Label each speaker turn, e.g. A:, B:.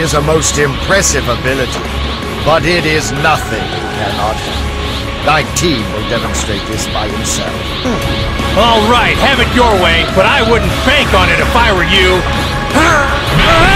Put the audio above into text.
A: is a most impressive ability, but it is nothing you cannot handle. Thy team will demonstrate this by himself.
B: All right, have it your way, but I wouldn't bank on it if I were you.